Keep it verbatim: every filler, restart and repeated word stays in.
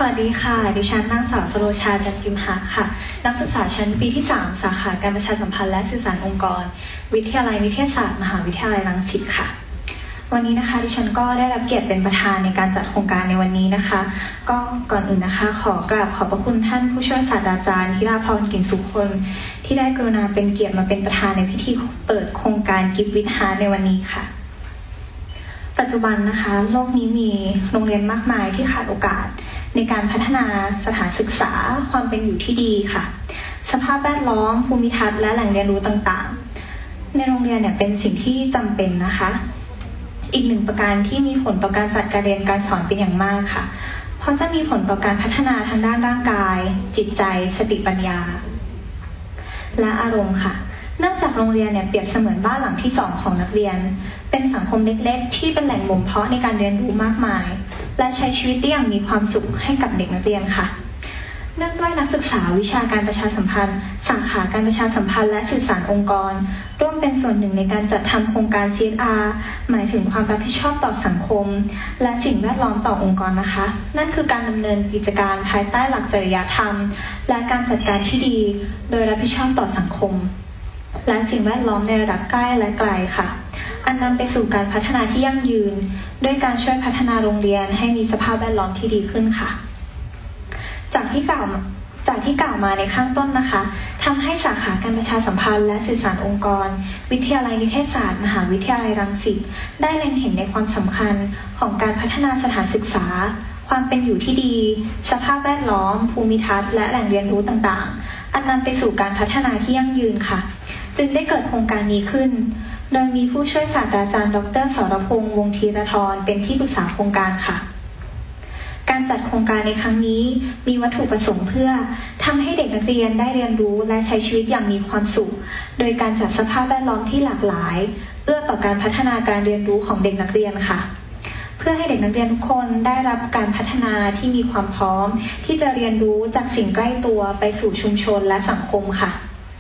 วัสดีค่ะดิฉันนางสาวสโรชา จันทร์พิมหะค่ะนักศึกษาชั้นปีที่สามสาขาการประชาสัมพันธ์และสื่อสารองค์กรวิทยาลัยนิเทศศาสตร์มหาวิทยาลัยรังสิตค่ะวันนี้นะคะดิฉันก็ได้รับเกียรติเป็นประธานในการจัดโครงการในวันนี้นะคะก็ก่อนอื่นนะคะขอกราบขอบพระคุณท่านผู้ช่วยศาสตราจารย์ธิราพรกลิ่นสุคนที่ได้กรุณาเป็นเกียรติมาเป็นประธานในพิธีเปิดโครงการกิฟต์วิทฮาร์ทในวันนี้ค่ะปัจจุบันนะคะโลกนี้มีโรงเรียนมากมายที่ขาดโอกาสในการพัฒนาสถานศึกษาความเป็นอยู่ที่ดีค่ะสภาพแวดล้อมภูมิทัศน์และแหล่งเรียนรู้ต่างๆในโรงเรียนเนี่ยเป็นสิ่งที่จำเป็นนะคะอีกหนึ่งประการที่มีผลต่อการจัดการเรียนการสอนเป็นอย่างมากค่ะเพราะจะมีผลต่อการพัฒนาทางด้านร่างกายจิตใจสติปัญญาและอารมณ์ค่ะเนื่องจากโรงเรียนเนี่ยเปรียบเสมือนบ้านหลังที่สองของนักเรียนเป็นสังคมเล็กๆที่เป็นแหล่งบ่มเพาะในการเรียนรู้มากมายและใช้ชีวิตได้อย่างมีความสุขให้กับเด็กนักเรียนค่ะเนื่องด้วยนักศึกษาวิชาการประชาสัมพันธ์สาขาการประชาสัมพันธ์และสื่อสารองค์กรร่วมเป็นส่วนหนึ่งในการจัดทำโครงการ ซี เอส อาร์ หมายถึงความรับผิดชอบต่อสังคมและสิ่งแวดล้อมต่อองค์กรนะคะนั่นคือการดำเนินกิจการภายใต้หลักจริยธรรมและการจัดการที่ดีโดยรับผิดชอบต่อสังคมและสิ่งแวดล้อมในระดับใกล้และไกลค่ะอันนำไปสู่การพัฒนาที่ยั่งยืนด้วยการช่วยพัฒนาโรงเรียนให้มีสภาพแวดล้อมที่ดีขึ้นค่ะจากที่กล่าวจากที่กล่าวมาในข้างต้นนะคะทำให้สาขาการประชาสัมพันธ์และสื่อสารองค์กรวิทยาลัยนิเทศศาสตร์มหาวิทยาลัยรังสิตได้เล็งเห็นในความสำคัญของการพัฒนาสถานศึกษาความเป็นอยู่ที่ดีสภาพแวดล้อมภูมิทัศน์และแหล่งเรียนรู้ต่างๆอันนำไปสู่การพัฒนาที่ยั่งยืนค่ะจึงได้เกิดโครงการนี้ขึ้นโดยมีผู้ช่วยศาสตราจารย์ดร.สรพงษ์วงศ์ธีรธรเป็นที่ปรึกษาโครงการค่ะการจัดโครงการในครั้งนี้มีวัตถุประสงค์เพื่อทำให้เด็กนักเรียนได้เรียนรู้และใช้ชีวิตอย่างมีความสุขโดยการจัดสภาพแวดล้อมที่หลากหลายเอื้อต่อการพัฒนาการเรียนรู้ของเด็กนักเรียนค่ะเพื่อให้เด็กนักเรียนทุกคนได้รับการพัฒนาที่มีความพร้อมที่จะเรียนรู้จากสิ่งใกล้ตัวไปสู่ชุมชนและสังคมค่ะ